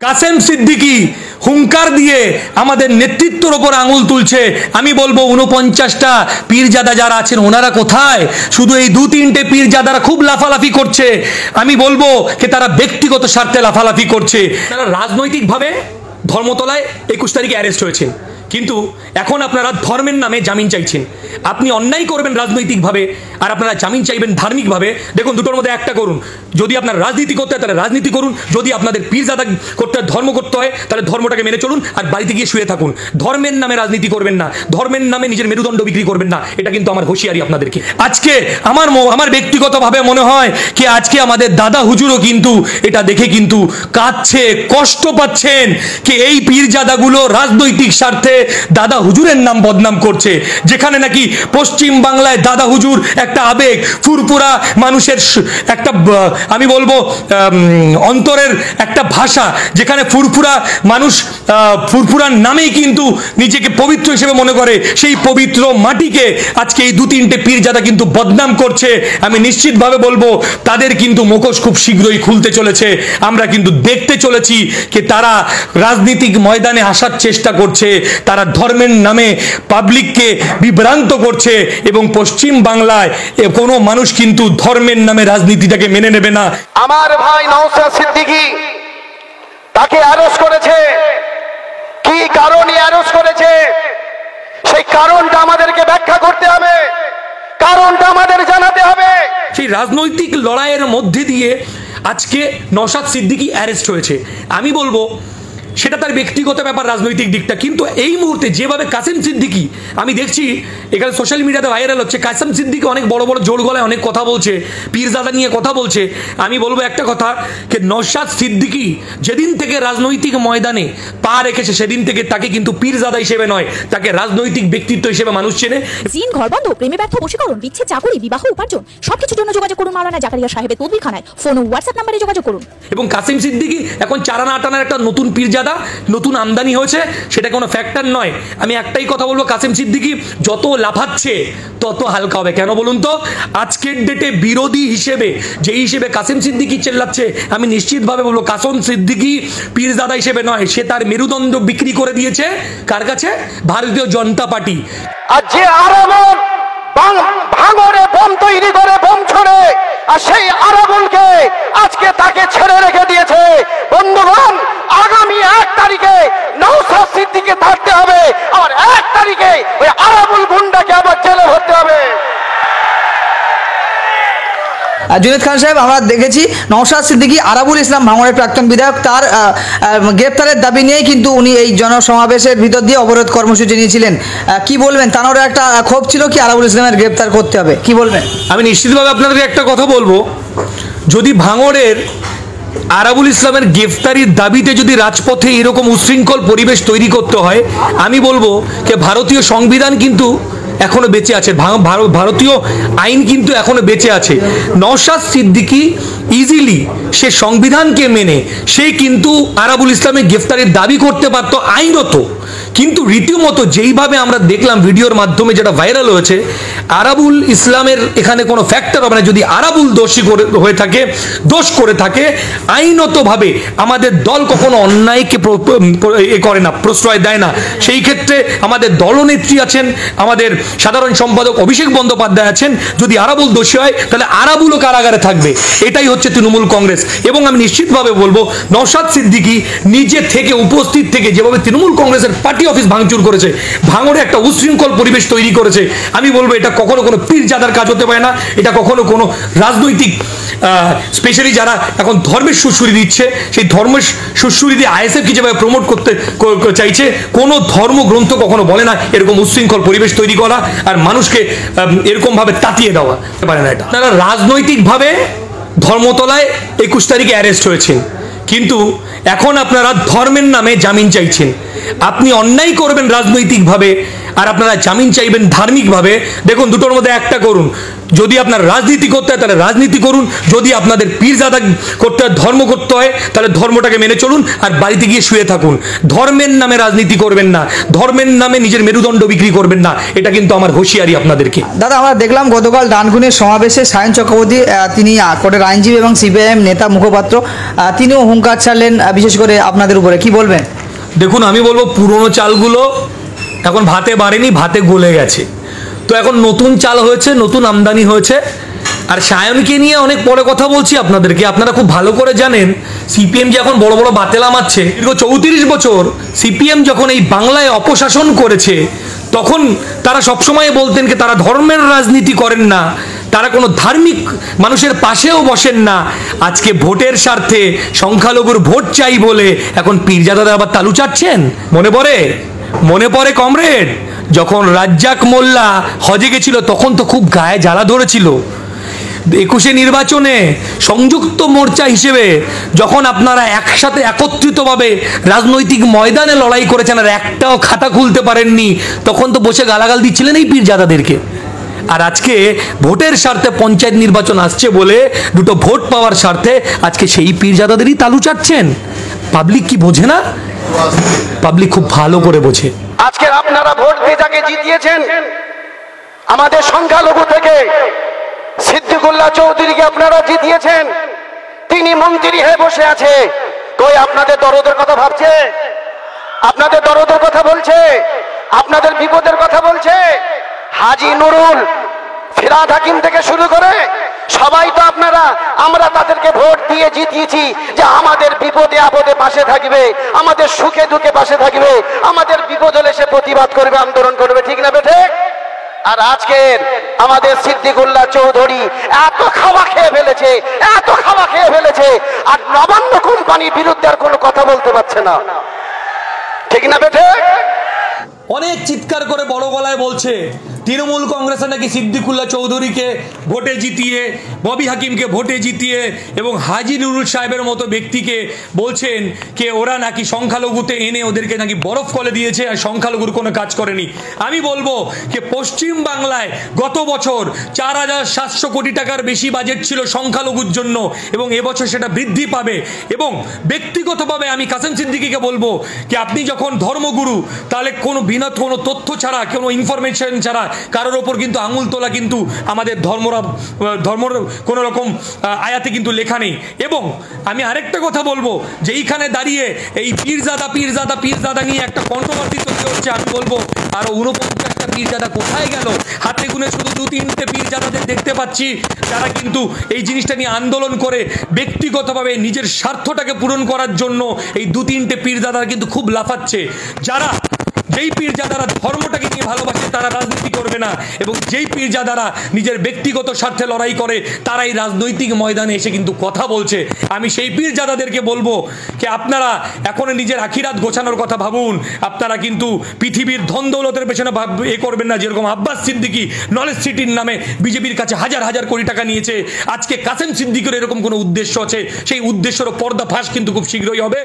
কাসেম সিদ্দিকী হুঙ্কার দিয়ে আমাদের নেতৃত্বের উপর আঙুল তুলছে। আমি বলবো 49টা পীরজাদা যারা আছেন ওনারা কোথায়? শুধু এই 2-3টে পীরজাদারা খুব লাফালাফি করছে। আমি বলবো যে তারা ব্যক্তিগত স্বার্থে লাফালাফি করছে। তারা রাজনৈতিকভাবে ধর্মতলায় 21 তারিখে অ্যারেস্ট হয়েছেন, কিন্তু এখন আপনারা ধর্মের নামে জামিন চাইছেন। আপনি অন্যায় করবেন রাজনৈতিকভাবে আর আপনারা জামিন চাইবেন ধার্মিকভাবে। দেখুন, দুটোর মধ্যে একটা করুন। যদি আপনার রাজনীতি করতে হয় তাহলে রাজনীতি করুন, যদি আপনাদের পীরজাদা করতে হয়, ধর্ম করতে হয়, তাহলে ধর্মটাকে মেনে চলুন আর বাড়িতে গিয়ে শুয়ে থাকুন। ধর্মের নামে রাজনীতি করবেন না, ধর্মের নামে নিজের মেরুদণ্ড বিক্রি করবেন না। এটা কিন্তু আমার হুঁশিয়ারি আপনাদেরকে। আজকে আমার ব্যক্তিগতভাবে মনে হয় কি আজকে আমাদের দাদা হুজুরও কিন্তু এটা দেখে কিন্তু কাঁদছে, কষ্ট পাচ্ছেন কি এই পীরজাদাগুলো রাজনৈতিক স্বার্থে দাদা হুজুরের নাম বদনাম করছে। যেখানে নাকি পশ্চিম বাংলায় দাদা হুজুর একটা আবেগ, ফুরফুরা মানুষের একটা, আমি বলবো অন্তরের একটা ভাষা, যেখানে ফুরফুরা মানুষ ফুরফুরার নামেই কিন্তু নিজেকে পবিত্র হিসেবে মনে করে। সেই পবিত্র মাটিকে আজকে এই 2-3টে পীরজাদা কিন্তু বদনাম করছে। আমি নিশ্চিতভাবে বলবো তাদের কিন্তু মুখোশ খুব শীঘ্রই খুলতে চলেছে। আমরা কিন্তু দেখতে চলেছি যে তারা রাজনীতিক ময়দানে আসার চেষ্টা করছে, তারা ধর্মের নামে পাবলিককে বিভ্রান্ত করছে এবং পশ্চিম বাংলায় কোনো মানুষ কিন্তু ধর্মের নামে রাজনীতিটাকে মেনে নেবে না। আমার ভাই নওশাদ সিদ্দিকী তাকে অ্যারেস্ট করেছে, কি কারণে অ্যারেস্ট করেছে সেই কারণটা আমাদেরকে ব্যাখ্যা করতে হবে, কারণটা আমাদের জানাতে হবে। সেই রাজনৈতিক লড়াইয়ের মধ্যে দিয়ে আজকে নওশাদ সিদ্দিকী অ্যারেস্ট হয়েছে। আমি বলবো সেটা তার ব্যক্তিগত ব্যাপার, রাজনৈতিক দিকটা, কিন্তু এই মুহূর্তে যেভাবে কাসেম সিদ্দিকী, আমি দেখছি এখানে সোশ্যাল মিডিয়াতে ভাইরাল হচ্ছে, কাসেম সিদ্দিকী অনেক বড় বড় জোর গলায় অনেক কথা বলছে, পীরজাদা নিয়ে কথা বলছে। আমি বলবো একটা কথা, যে নওশাদ সিদ্দিকী যেদিন থেকে রাজনৈতিক ময়দানে পা রেখেছে সেদিন থেকে তাকে কিন্তু পীরজাদা হিসেবে নয়, তাকে রাজনৈতিক ব্যক্তিত্ব হিসেবে মানুষ চেনে। জিন, ঘরবন্ধ, প্রেমে ব্যর্থ, বশীকরণ, বিচ্ছেদ, চাকরি, বিবাহ, উপার্জন সবকিছুর জন্য যোগাযোগ করুন মাওলানা জাকারিয়া সাহেবের তদবিরখানায়। ফোন ও হোয়াটসঅ্যাপ নম্বরে যোগাযোগ করুন। এবং কাসেম সিদ্দিকী এখন চারানা আটানার একটা নতুন পীরজাদা, নতুন আমদানি হয়েছে, সেটা কোনো ফ্যাক্টর নয়। আমি একটাই কথা বলবো, কাসেম সিদ্দিকী যত লাফাচ্ছে তত হালকা হবে। কেন বলুন তো? আজকের ডেটে বিরোধী হিসেবে যেই হিসেবে কাসেম সিদ্দিকী চেল্লাচ্ছে, আমি নিশ্চিতভাবে বলবো কাসেম সিদ্দিকী পীরজাদা হিসেবে নয়, সে তার মেরুদণ্ড বিক্রি করে দিয়েছে কার কাছে? ভারতীয় জনতা পার্টি। আর যে আরামন ভাঙরে বোম তৈরি করে বোম ছড়ে, আর সেই আরামনকে আজকে তাকে ছেড়ে রেখে দিয়েছে। বন্ধুগণ, আগামী 1 তারিখে নওশাদ সিদ্দিকীকে ধরতে হবে, আর 1 তারিখে ওই আরাবুল গুন্ডাকে আবার জেলে ভরতে হবে। জুনেদ খান সাহেব, আমরা দেখেছি নওশাদ সিদ্দিকী আরাবুল ইসলাম ভাঙড়ের প্রাক্তন বিধায়ক, তার গ্রেপ্তারের দাবি নিয়েই কিন্তু উনি এই জনসমাবেশের ভিতর দিয়ে অবরোধ কর্মসূচি নিয়েছিলেন। কি বলবেন? তারও একটা ক্ষোভ ছিল কি আরাবুল ইসলামের গ্রেপ্তার করতে হবে, কি বলবেন? আমি নিশ্চিতভাবে আপনাদেরকে একটা কথা বলবো, যদি ভাঙড়ের আরাবুল ইসলামের গ্রেফতারির দাবিতে যদি রাজপথে এরকম উশৃঙ্খল পরিবেশ তৈরি করতে হয়, আমি বলবো যে ভারতীয় সংবিধান কিন্তু এখনো বেঁচে আছে, ভারতীয় আইন কিন্তু এখনো বেঁচে আছে। নওশাদ সিদ্দিকী ইজিলি সে সংবিধানকে মেনে সে কিন্তু আরাবুল ইসলামের গ্রেফতারের দাবি করতে পারতো আইনত, কিন্তু রীতিমতো যেইভাবে আমরা দেখলাম ভিডিওর মাধ্যমে যেটা ভাইরাল হয়েছে, আরাবুল ইসলামের এখানে কোনো ফ্যাক্টর হবে না। যদি আরাবুল দোষী হয়ে থাকে, দোষ করে থাকে, আইনতভাবে আমাদের দল কখনো অন্যায়কে করে না, প্রশ্রয় দেয় না। সেই ক্ষেত্রে আমাদের দলনেত্রী আছেন, আমাদের সাধারণ সম্পাদক অভিষেক বন্দ্যোপাধ্যায় আছেন, যদি আরাবুল দোষী হয় তাহলে আরাবুলও কারাগারে থাকবে। এটাই হচ্ছে তৃণমূল কংগ্রেস। এবং আমি নিশ্চিতভাবে বলবো নওশাদ সিদ্দিকী নিজে থেকে উপস্থিত থেকে যেভাবে তৃণমূল কংগ্রেসের পার্টি অফিস ভাঙচুর করেছে, ভাঙড়ে একটা উশৃঙ্খল পরিবেশ তৈরি করেছে, আমি বলবো এটা কখনো কোনো পীরজাদার কাজ হতে পারে না, এটা কখনো কোনো রাজনৈতিক, স্পেশালি যারা এখন ধর্মের সুশ্রুতি দিচ্ছে, সেই ধর্মের সুশ্রুতি দিয়ে আইএসএফ কি যেভাবে প্রমোট করতে চাইছে, কোনো ধর্মগ্রন্থ কখনো বলে না এরকম উশৃঙ্খল পরিবেশ তৈরি করা আর মানুষকে এরকম ভাবে তাতিয়ে দেওয়া পারে না। এটা তারা রাজনৈতিকভাবে ধর্মতলায় 21 তারিখে অ্যারেস্ট হয়েছেন, কিন্তু এখন আপনারা ধর্মের নামে জামিন চাইছেন। আপনি অন্যায় করবেন রাজনৈতিকভাবে আর আপনারা জামিন চাইবেন ধার্মিকভাবে। দেখুন, দুটোর মধ্যে একটা করুন। যদি আপনার রাজনীতি করতে হয় তাহলে রাজনীতি করুন, যদি আপনাদের পীরজাদা করতে হয়, ধর্ম করতে হয়, তাহলে ধর্মটাকে মেনে চলুন আর বাড়িতে গিয়ে শুয়ে থাকুন। ধর্মের নামে রাজনীতি করবেন না, ধর্মের নামে নিজের মেরুদণ্ড বিক্রি করবেন না, এটা কিন্তু আমার হুঁশিয়ারি আপনাদেরকে। দাদা, আমরা দেখলাম গতকাল ডানকুনির সমাবেশে সায়ন চক্রবর্তী, তিনি কোর্টের আইনজীবী এবং সিপিআইএম নেতা মুখপাত্র, তিনিও হুঙ্কার ছাড়লেন বিশেষ করে আপনাদের উপরে, কি বলবেন? দেখুন, আমি বলবো পুরনো চালগুলো এখন ভাতে বাড়েনি, ভাতে গলে গেছে। তো এখন নতুন চাল হয়েছে, নতুন আমদানি হয়েছে। আর সায়নকে নিয়ে অনেক পরে কথা বলছি আপনাদেরকে, আপনারা খুব ভালো করে জানেন সিপিএম যে এখন বড় বড় বাতেলা মারছে। দীর্ঘ 34 বছর সিপিএম যখন এই বাংলায় অপশাসন করেছে, তখন তারা সবসময় বলতেন যে তারা ধর্মের রাজনীতি করেন না, তারা কোনো ধার্মিক মানুষের পাশেও বসেন না। আজকে ভোটের স্বার্থে সংখ্যালঘুর ভোট চাই বলে এখন পীরজাদারা আবার তালু চাচ্ছেন। মনে পড়ে কমরেড, যখন রাজ্জাক মোল্লা হজে গেছিল তখন তো খুব গায়ে জ্বালা ধরেছিল। 21 নির্বাচনে সংযুক্ত মোর্চা হিসেবে যখন আপনারা একসাথে একত্রিতভাবে রাজনৈতিক ময়দানে লড়াই করেছেন আর একটাও খাতা খুলতে পারেননি, তখন তো বসে গালাগাল দিচ্ছিলেন এই পীরজাদাদেরকে। আর আজকে ভোটের স্বার্থে পঞ্চায়েত নির্বাচন আসছে বলে দুটো ভোট পাওয়ার স্বার্থে আজকে সেই পীরজাদাদেরই তালু চাচ্ছেন। পাবলিক কি বোঝে না? পাবলিক খুব ভালো করে বোঝে। আজকে আপনারা ভোট দিয়ে যাকে জিতিয়েছেন আমাদের সংখ্যালঘু থেকে সিদ্দিকুল্লাহ চৌধুরীকে আপনারা জিতিয়েছেন, তিনি মন্ত্রী হয়ে বসে আছে। কই আপনাদের দরদের কথা ভাবছে? আপনাদের দরদের কথা বলছে? আপনাদের বিপদের কথা বলছে? হাজী নুরুল, ফিরাদ হাকিম থেকে শুরু করে সবাই তো আপনারা, আমরা তাদেরকে ভোট দিয়ে জিতিয়েছি যে আমাদের বিপদে আপদে পাশে থাকবে, আমাদের সুখে দুঃখে পাশে থাকবে, আমাদের বিপদ হলে সে প্রতিবাদ করবে, আন্দোলন করবে, ঠিক না বেঠে? আর আজকের আমাদের সিদ্দিকুল্লাহ চৌধুরী এত খাওয়া খেয়ে ফেলেছে, আর নবান্ন কোম্পানির বিরুদ্ধে আর কোনো কথা বলতে পারছে না, ঠিক না বেঠে? অনেক চিৎকার করে বড় গলায় বলছে তৃণমূল কংগ্রেসে নাকি সিদ্দিকুল্লাহ চৌধুরীকে ভোটে জিতিয়ে, ববি হাকিমকে ভোটে জিতিয়ে এবং হাজী নুরুল সাহেবের মতো ব্যক্তিকে বলছেন যে ওরা নাকি সংখ্যালঘুতে এনে ওদেরকে নাকি বরফ কলে দিয়েছে আর সংখ্যালঘুর কোনো কাজ করেনি। আমি বলবো যে পশ্চিম বাংলায় গত বছর 4700 কোটি টাকার বেশি বাজেট ছিল সংখ্যালঘুর জন্য এবং এবছর সেটা বৃদ্ধি পাবে। এবং ব্যক্তিগতভাবে আমি কাসেম সিদ্দিকীকে বলবো যে আপনি যখন ধর্মগুরু, তাহলে কোনো কোনো তথ্য ছাড়া, কোনো ইনফরমেশন ছাড়া কারোর ওপর কিন্তু আঙুল তোলা কিন্তু আমাদের ধর্মর কোনো রকম আয়াতে কিন্তু লেখা নেই। এবং আমি আরেকটা কথা বলবো যে এইখানে দাঁড়িয়ে এই পীরজাদা নিয়ে একটা কন্ট্রোভার্সি তৈরি হচ্ছে। আমি বলবো আরো 49টা পীরজাদা কোথায় গেল? হাতে গুনে শুধু 2-3টে পীরজাদাদের দেখতে পাচ্ছি যারা কিন্তু এই জিনিসটা নিয়ে আন্দোলন করে ব্যক্তিগতভাবে নিজের স্বার্থটাকে পূরণ করার জন্য এই 2-3টে পীরজাদা কিন্তু খুব লাফাচ্ছে। যেই পীরজাদারা ধর্মটাকে নিয়ে ভালোবাসে তারা রাজনীতি করবে না, এবং যেই পীরজাদারা নিজের ব্যক্তিগত স্বার্থে লড়াই করে তারাই রাজনৈতিক ময়দানে এসে কিন্তু কথা বলছে। আমি সেই পীরজাদাদেরকে বলবো যে আপনারা এখন নিজের আখিরাত গোছানোর কথা ভাবুন। আপনারা কিন্তু পৃথিবীর ধন দৌলতের পেছনে করবেন না। যেরকম আব্বাস সিদ্দিকী নলেজ সিটির নামে বিজেপির কাছে হাজার কোটি টাকা নিয়েছে, আজকে কাসেম সিদ্দিকীর এরকম কোনো উদ্দেশ্য আছে, সেই উদ্দেশ্যের পর্দাফাশ কিন্তু খুব শীঘ্রই হবে।